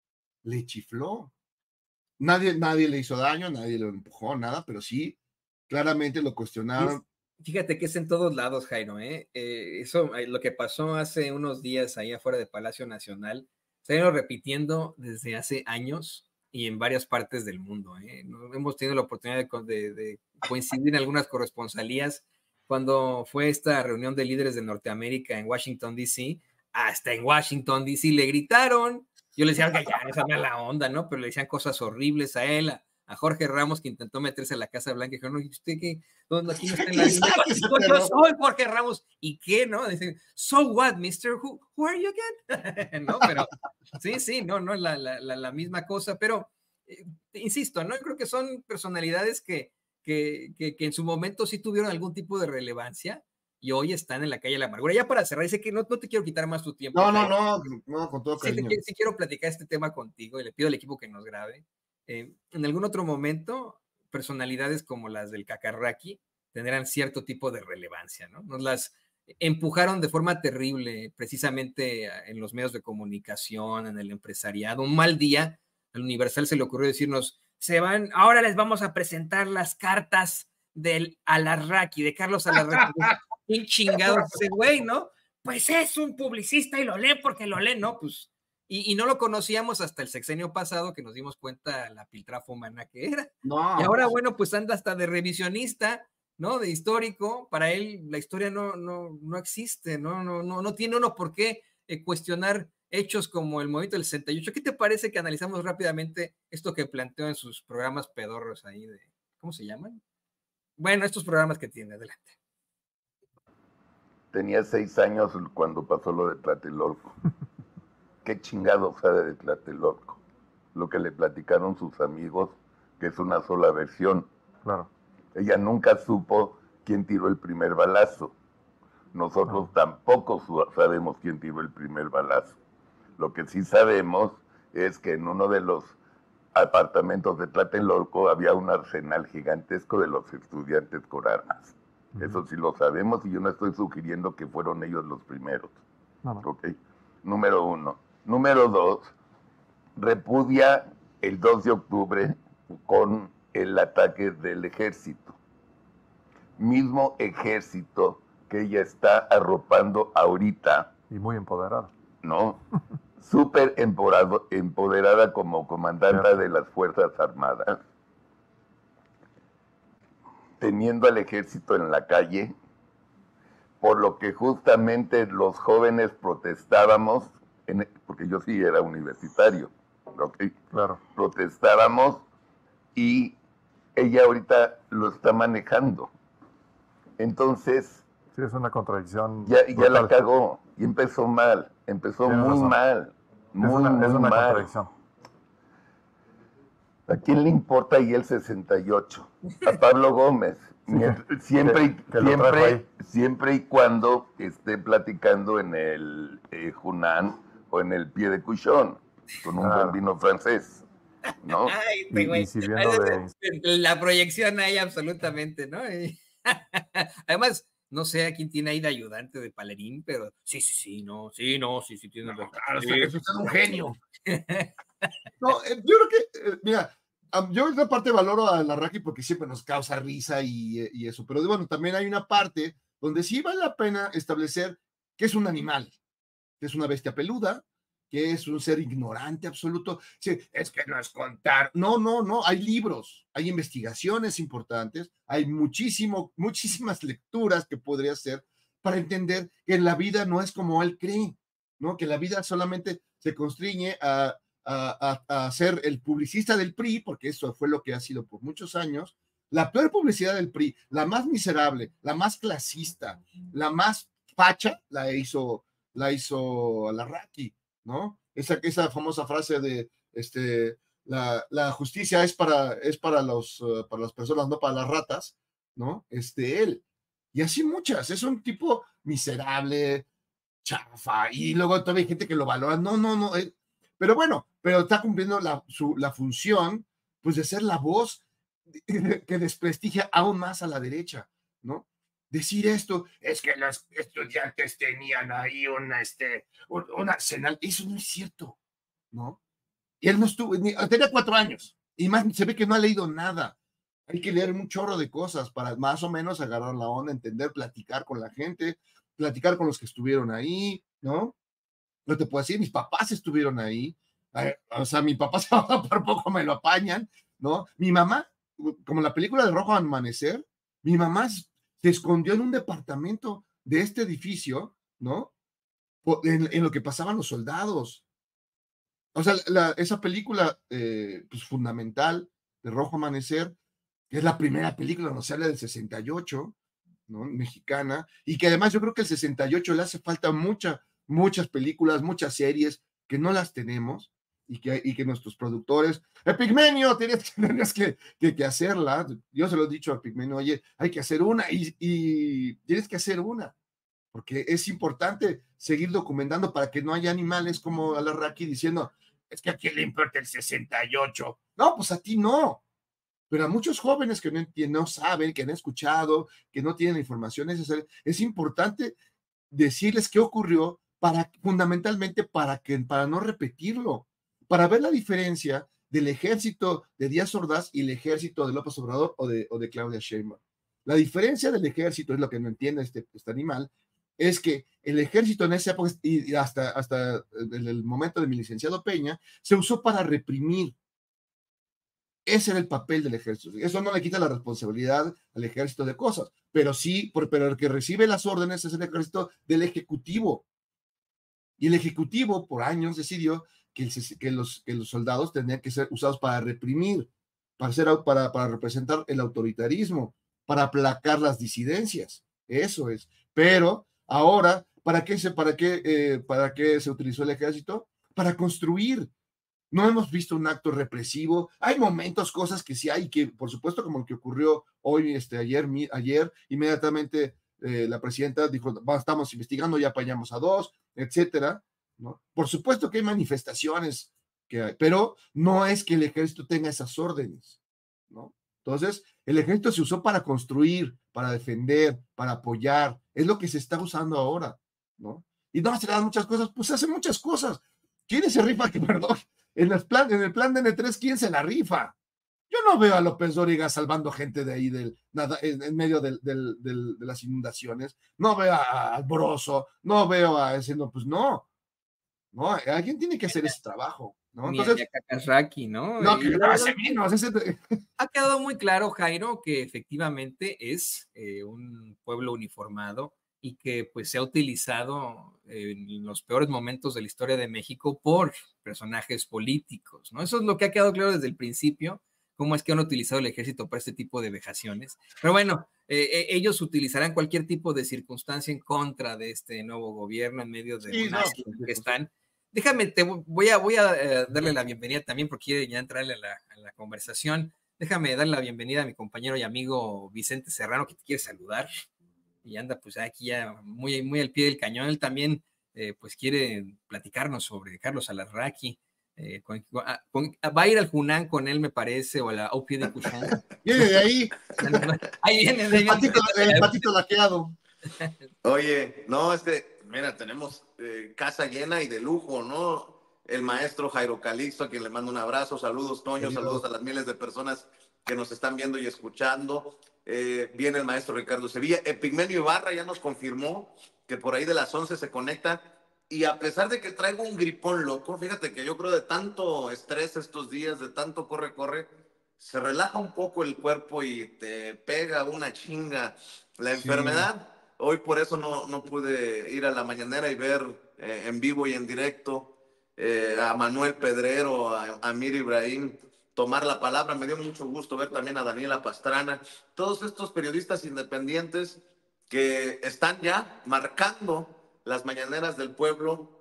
Nadie le hizo daño, nadie lo empujó, nada, pero sí, claramente lo cuestionaron. Fíjate que es en todos lados, Jairo, ¿eh? Eso, lo que pasó hace unos días ahí afuera del Palacio Nacional, se ha ido repitiendo desde hace años y en varias partes del mundo, ¿eh? Hemos tenido la oportunidad de coincidir en algunas corresponsalías cuando fue esta reunión de líderes de Norteamérica en Washington, D.C., hasta en Washington, D.C. le gritaron. Yo le decía que ya, esa mala onda, ¿no? Pero le decían cosas horribles a él, a Jorge Ramos, que intentó meterse a la Casa Blanca, y dijo, no, ¿usted qué? ¿Dónde aquí no está en la línea? Yo soy Jorge Ramos. ¿Y qué, no? Dicen, so what, mister? Who are you again? No, pero sí, no, la misma cosa, pero insisto, ¿no? Yo creo que son personalidades que en su momento sí tuvieron algún tipo de relevancia, y hoy están en la calle de la amargura. Ya para cerrar, dice que no te quiero quitar más tu tiempo. No, con todo cariño. Sí quiero platicar este tema contigo, y le pido al equipo que nos grabe. En algún otro momento, personalidades como las del Cacarraqui tendrán cierto tipo de relevancia, ¿no? Nos las empujaron de forma terrible, precisamente en los medios de comunicación, en el empresariado. Un mal día, al Universal se le ocurrió decirnos, ahora les vamos a presentar las cartas del Alarraqui, de Carlos Alarraqui. Bien chingado ese güey, ¿no? pues es un publicista y lo lee porque lo lee, ¿no? Pues, y no lo conocíamos hasta el sexenio pasado que nos dimos cuenta la piltrafa humana que era. No. Y ahora, bueno, pues anda hasta de revisionista, ¿no? De histórico. Para él la historia no existe, no tiene uno por qué cuestionar hechos como el movimiento del 68. ¿Qué te parece que analizamos rápidamente esto que planteó en sus programas pedorros ahí de, ¿cómo se llaman? Bueno, estos programas que tiene, adelante. Tenía 6 años cuando pasó lo de Tlatelolco. ¿Qué chingado sabe de Tlatelolco? Lo que le platicaron sus amigos, que es una sola versión. Claro. Ella nunca supo quién tiró el primer balazo. Nosotros tampoco sabemos quién tiró el primer balazo. Lo que sí sabemos es que en uno de los apartamentos de Tlatelolco había un arsenal gigantesco de los estudiantes con armas. Eso sí lo sabemos y yo no estoy sugiriendo que fueron ellos los primeros. ¿Okay? Número 1. Número 2, repudia el 2 de octubre con el ataque del ejército. Mismo ejército que ella está arropando ahorita. Y muy empoderada. ¿No? Súper empoderada como comandante de las Fuerzas Armadas. Teniendo al ejército en la calle, por lo que justamente los jóvenes protestábamos, porque yo sí era universitario, ¿okay? Claro. Protestábamos y ella ahorita lo está manejando. Entonces... Sí, es una contradicción. Ya la cagó y empezó mal, empezó muy mal. Es una contradicción. ¿A quién le importa ahí el 68? A Pablo Gómez. Siempre y cuando esté platicando en el Hunan o en el Pie de Cuchón, con un buen vino francés, ¿no? Ay, la proyección ahí absolutamente, ¿no? Además, no sé a quién tiene ahí de ayudante de Palerín, pero sí, tiene. Claro, eso es un genio. No, yo creo que, mira, yo esta parte valoro a Larraqui porque siempre nos causa risa y eso, pero bueno, también hay una parte donde sí vale la pena establecer que es un animal, que es una bestia peluda, que es un ser ignorante absoluto. Sí, es que no es contar. No, hay libros, hay investigaciones importantes, hay muchísimas lecturas que podría hacer para entender que la vida no es como él cree, ¿no? Que la vida solamente se constriñe a ser el publicista del PRI, porque eso fue lo que ha sido por muchos años, la peor publicidad del PRI, la más miserable, la más clasista, la más facha, la hizo Larraqui, ¿no? Esa famosa frase de la justicia es para las personas, no para las ratas, ¿no? Él. Y así muchas, es un tipo miserable, chafa, y luego todavía hay gente que lo valora, no, pero bueno, pero está cumpliendo la función, pues, de ser la voz que desprestigia aún más a la derecha, ¿no? Decir esto, es que los estudiantes tenían ahí un arsenal, eso no es cierto, ¿no? Y él no estuvo, tenía 4 años, y más se ve que no ha leído nada. Hay que leer un chorro de cosas para más o menos agarrar la onda, entender, platicar con la gente, platicar con los que estuvieron ahí, ¿no? No te puedo decir, mis papás estuvieron ahí, o sea, mi papá por poco me lo apañan, ¿no? Mi mamá, como la película de Rojo Amanecer, mi mamá se escondió en un departamento de este edificio, ¿no? En lo que pasaban los soldados. O sea, esa película, pues, fundamental de Rojo Amanecer, que es la primera película donde se habla del 68, ¿no? Mexicana, y que además yo creo que el 68 le hace falta muchas películas, muchas series que no las tenemos, y que nuestros productores, Epigmenio, tenías que hacerla. Yo se lo he dicho a Epigmenio, oye, hay que hacer una, y tienes que hacer una, porque es importante seguir documentando para que no haya animales como Larraqui diciendo, es que a quién le importa el 68. No, pues a ti no, pero a muchos jóvenes que no saben, que han escuchado, que no tienen información necesaria, es importante decirles qué ocurrió fundamentalmente para no repetirlo, para ver la diferencia del ejército de Díaz Ordaz y el ejército de López Obrador o de Claudia Sheinbaum. La diferencia del ejército es lo que no entiende este animal, es que el ejército en esa época y hasta el momento de mi licenciado Peña, se usó para reprimir. Ese era el papel del ejército. Eso no le quita la responsabilidad al ejército de cosas, pero sí, pero el que recibe las órdenes es el ejército del ejecutivo. Y el ejecutivo por años decidió que los soldados tenían que ser usados para reprimir, para representar el autoritarismo, para aplacar las disidencias. Eso es. Pero ahora, ¿para qué se utilizó el ejército? Para construir. No hemos visto un acto represivo. Hay momentos, cosas que sí hay, que por supuesto, como el que ocurrió hoy, ayer, inmediatamente la presidenta dijo, estamos investigando, ya apañamos a 2, etcétera, ¿no? Por supuesto que hay manifestaciones, pero no es que el ejército tenga esas órdenes, ¿no? Entonces, el ejército se usó para construir, para defender, para apoyar. Es lo que se está usando ahora, ¿no? Y no se dan muchas cosas, pues hace muchas cosas. ¿Quién se rifa? Perdón. En el plan de N3, ¿quién se la rifa? Yo no veo a López Dóriga salvando gente de ahí en medio de las inundaciones. No veo a Broso, no veo a ese, no, pues no. Alguien tiene que hacer ese trabajo, ¿no? Entonces, Kakasraki, ¿no? No, que no hace menos. Ha quedado muy claro, Jairo, que efectivamente es un pueblo uniformado y que pues se ha utilizado en los peores momentos de la historia de México por personajes políticos, ¿no? Eso es lo que ha quedado claro desde el principio, cómo es que han utilizado el ejército para este tipo de vejaciones. Pero bueno, ellos utilizarán cualquier tipo de circunstancia en contra de este nuevo gobierno en medio de una que están. Déjame, voy a darle la bienvenida también porque quiere ya entrarle a la conversación. Déjame darle la bienvenida a mi compañero y amigo Vicente Serrano, que te quiere saludar. Y anda pues aquí ya muy, muy al pie del cañón. Él también pues quiere platicarnos sobre Carlos Alarraqui. Va a ir al Junán con él, me parece, o a la OP de Cushán. Viene de ahí. Ahí viene. El patito laqueado. Oye, no, mira, tenemos casa llena y de lujo, ¿no? El maestro Jairo Calixto, a quien le mando un abrazo. Saludos, Toño, saludos a las miles de personas que nos están viendo y escuchando. Viene el maestro Ricardo Sevilla. Epigmenio Ibarra ya nos confirmó que por ahí de las 11 se conecta. Y a pesar de que traigo un gripón loco, fíjate que yo creo de tanto estrés estos días, de tanto corre, se relaja un poco el cuerpo y te pega una chinga la enfermedad. Hoy por eso no pude ir a la mañanera y ver en vivo y en directo a Manuel Pedrero, a Mir Ibrahim tomar la palabra. Me dio mucho gusto ver también a Daniela Pastrana, todos estos periodistas independientes que están ya marcando las mañaneras del pueblo,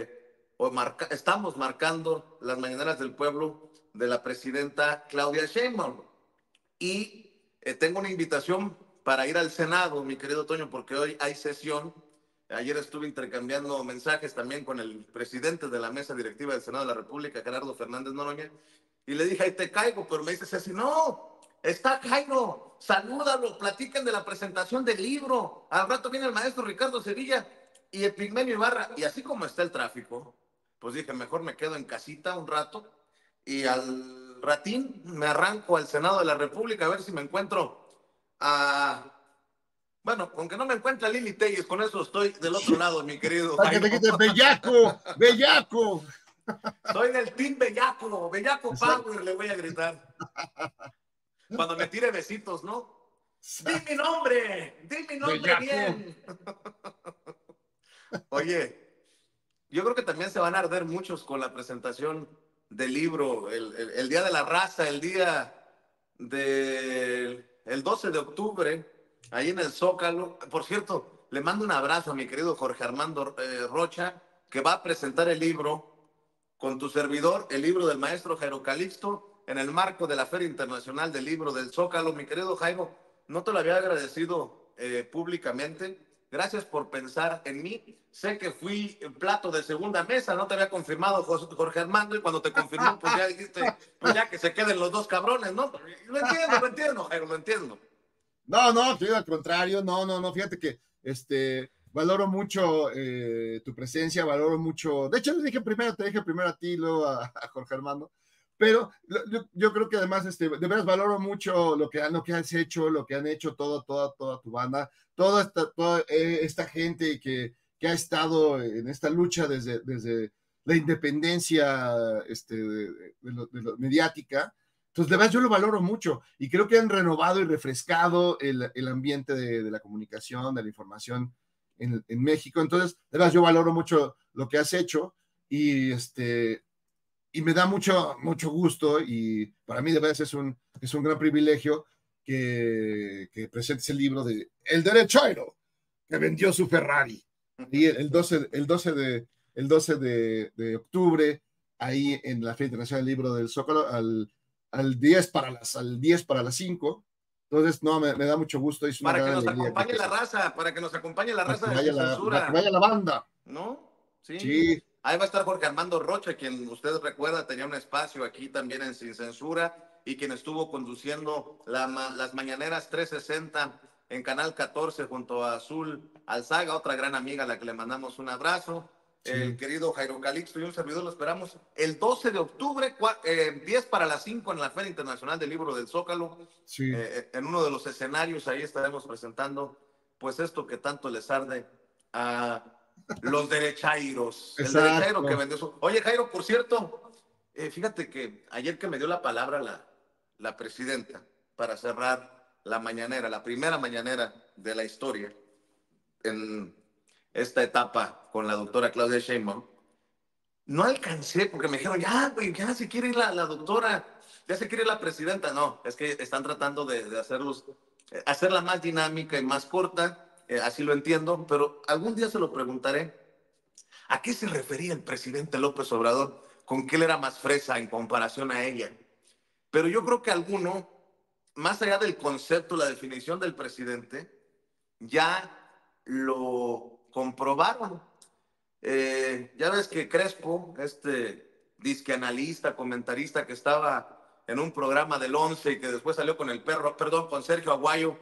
estamos marcando las mañaneras del pueblo de la presidenta Claudia Sheinbaum. Y tengo una invitación para ir al Senado, mi querido Toño, porque hoy hay sesión. Ayer estuve intercambiando mensajes también con el presidente de la mesa directiva del Senado de la República, Gerardo Fernández Noroña, y le dije, ahí te caigo, pero me dice así, no, está Jairo, salúdalo, platiquen de la presentación del libro, al rato viene el maestro Ricardo Sevilla y Epigmenio Ibarra, y así como está el tráfico, pues dije, mejor me quedo en casita un rato, y al ratín me arranco al Senado de la República a ver si me encuentro bueno, aunque no me encuentre a Lili Telles, con eso estoy del otro lado, mi querido Jairo. ¡Bellaco! ¡Bellaco! Soy del team Bellaco, Bellaco Power, le voy a gritar. Cuando me tire besitos, ¿no? ¡Di mi nombre Bellaco. Bien! Oye, yo creo que también se van a arder muchos con la presentación del libro, el Día de la Raza, el día del 12 de octubre, ahí en el Zócalo. Por cierto, le mando un abrazo a mi querido Jorge Armando Rocha, que va a presentar el libro con tu servidor, el libro del maestro Jairo Calixto, en el marco de la Feria Internacional del Libro del Zócalo. Mi querido Jairo, no te lo había agradecido públicamente. Gracias por pensar en mí. Sé que fui plato de segunda mesa, no te había confirmado Jorge Armando, y cuando te confirmó, pues ya dijiste, pues ya que se queden los dos cabrones, ¿no? Lo entiendo, Jairo, lo entiendo. No, tío, al contrario, no, fíjate que valoro mucho tu presencia, valoro mucho, de hecho te dije primero a ti, luego a Jorge Armando, pero yo creo que además, de veras valoro mucho lo que has hecho, lo que han hecho toda tu banda, toda esta gente que ha estado en esta lucha desde la independencia de lo mediática. Entonces, de verdad, yo lo valoro mucho y creo que han renovado y refrescado el ambiente de la comunicación, de la información en México. Entonces, de verdad, yo valoro mucho lo que has hecho y y me da mucho gusto y para mí de verdad es un gran privilegio que presentes el libro de El Derechairo, que vendió su Ferrari. Y el 12 de octubre, ahí en la Feria Internacional del Libro del Zócalo, al 10 para las 5. Entonces, no, me da mucho gusto. Para que nos acompañe la raza, de Sin Censura. Para que vaya la banda. ¿No? Sí. Ahí va a estar Jorge Armando Rocha, quien usted recuerda tenía un espacio aquí también en Sin Censura y quien estuvo conduciendo las mañaneras 360 en Canal 14 junto a Azul Alzaga, otra gran amiga a la que le mandamos un abrazo. Sí. El querido Jairo Calixto y un servidor lo esperamos el 12 de octubre, 10 para las 5 en la Feria Internacional del Libro del Zócalo. Sí. En uno de los escenarios ahí estaremos presentando pues esto que tanto les arde a los derechairos. Exacto. El derechairo que vendió su... Oye, Jairo, por cierto, fíjate que ayer que me dio la palabra la presidenta para cerrar la mañanera, la primera mañanera de la historia en esta etapa con la doctora Claudia Sheinbaum, no alcancé porque me dijeron, ya, güey, ya se quiere ir la doctora, ya se quiere ir la presidenta. No, es que están tratando de hacerla más dinámica y más corta. Así lo entiendo, pero algún día se lo preguntaré. ¿A qué se refería el presidente López Obrador con que él era más fresa en comparación a ella? Pero yo creo que alguno, más allá del concepto, la definición del presidente, ya lo comprobaron. Ya ves que Crespo, disque analista, comentarista que estaba en un programa del 11 y que después salió con con Sergio Aguayo,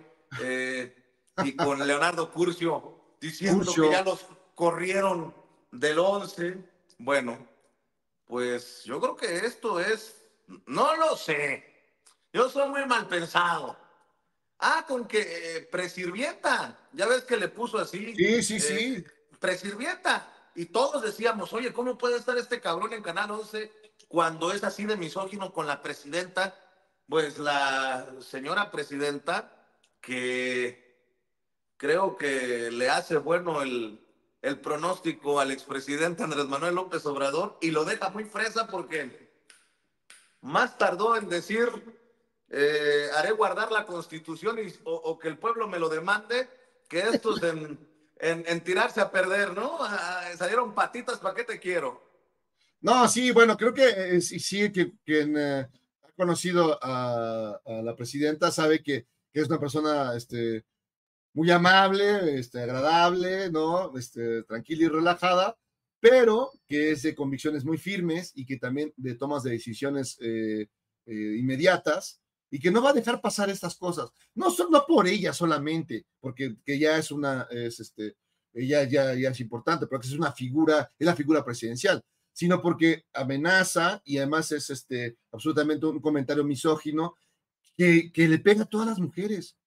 y con Leonardo Curcio diciendo que ya los corrieron del 11. Bueno, pues yo creo que esto es, no lo sé, yo soy muy mal pensado. Con que presirvienta, ya ves que le puso así. Sí. Presirvienta. Y todos decíamos, oye, ¿cómo puede estar este cabrón en Canal 11 cuando es así de misógino con la presidenta? Pues la señora presidenta, que creo que le hace bueno el pronóstico al expresidente Andrés Manuel López Obrador y lo deja muy fresa porque más tardó en decir haré guardar la Constitución o que el pueblo me lo demande que estos en tirarse a perder, ¿no? Salieron patitas, ¿para qué te quiero? No, sí, bueno, creo que sí, que quien ha conocido a la presidenta sabe que es una persona muy amable, agradable, ¿no? Tranquila y relajada, pero que es de convicciones muy firmes y que también de tomas de decisiones inmediatas y que no va a dejar pasar estas cosas. No por ella solamente, porque que ya es ella ya es importante, pero que es la figura presidencial, sino porque amenaza y además es absolutamente un comentario misógino que le pega a todas las mujeres,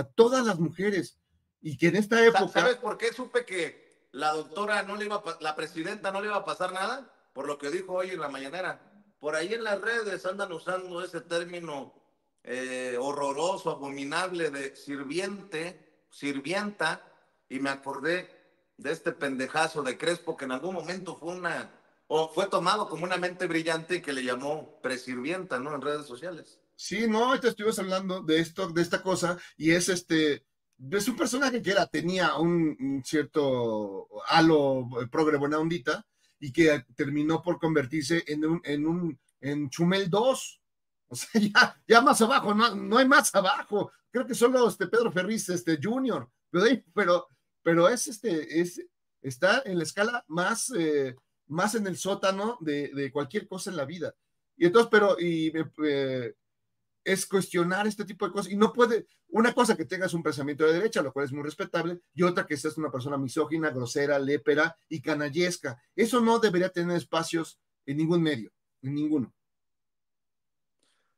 y que en esta época... ¿Sabes por qué supe que la doctora la presidenta no le iba a pasar nada? Por lo que dijo hoy en la mañanera. Por ahí en las redes andan usando ese término horroroso, abominable de sirvienta, y me acordé de este pendejazo de Crespo que en algún momento fue tomado como una mente brillante y que le llamó presirvienta, ¿no? En redes sociales. Sí, no, ahorita estuvimos hablando de esta cosa, y es un personaje que tenía un cierto halo progre buena ondita, y que terminó por convertirse en Chumel 2. O sea, ya más abajo, no hay más abajo. Creo que solo Pedro Ferriz, Junior, pero está en la escala más en el sótano de cualquier cosa en la vida. Y entonces, es cuestionar este tipo de cosas, y no puede, una cosa que tengas un pensamiento de derecha, lo cual es muy respetable, y otra que seas una persona misógina, grosera, lépera y canallesca. Eso no debería tener espacios en ningún medio, en ninguno.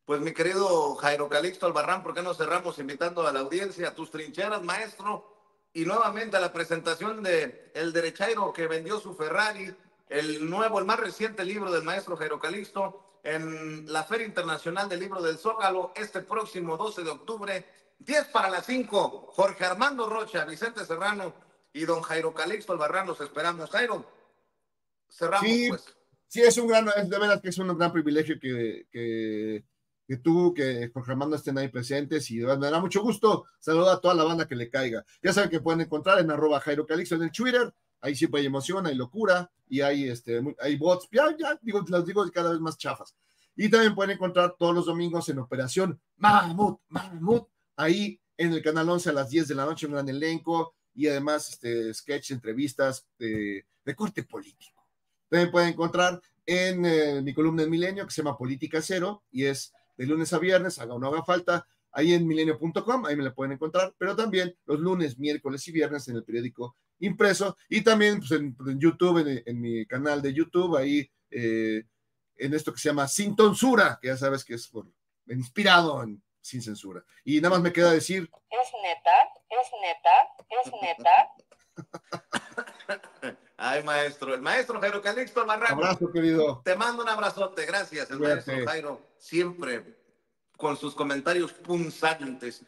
Pues mi querido Jairo Calixto Albarrán, ¿por qué no cerramos invitando a la audiencia a tus trincheras, maestro? Y nuevamente a la presentación de El Derechairo que vendió su Ferrari, el más reciente libro del maestro Jairo Calixto, en la Feria Internacional del Libro del Zócalo, este próximo 12 de octubre, 10 para las 5, Jorge Armando Rocha, Vicente Serrano y don Jairo Calixto Albarrán, los esperamos. Jairo, cerramos Sí, pues. sí, es de verdad que es un gran privilegio que tú, que Jorge Armando estén ahí presentes, y de verdad me da mucho gusto. Saludo a toda la banda que le caiga. Ya saben que pueden encontrar en @Jairo Calixto en el Twitter. Ahí siempre hay emoción, hay locura y hay bots. Ya digo, las digo cada vez más chafas. Y también pueden encontrar todos los domingos en Operación Mamut, ahí en el Canal 11 a las 10 de la noche, un gran elenco y además sketch, entrevistas de corte político. También pueden encontrar en mi columna en Milenio, que se llama Política Cero, y es de lunes a viernes, haga o no haga falta, ahí en milenio.com, ahí me la pueden encontrar, pero también los lunes, miércoles y viernes en el periódico impreso, y también pues, en YouTube, en mi canal de YouTube, ahí en esto que se llama Sin Tonsura, que ya sabes que es inspirado en Sin Censura. Y nada más me queda decir... Es neta. Ay, maestro. El maestro Jairo Calixto Albarrán. Abrazo, querido. Te mando un abrazote. Gracias. El maestro Jairo siempre con sus comentarios punzantes.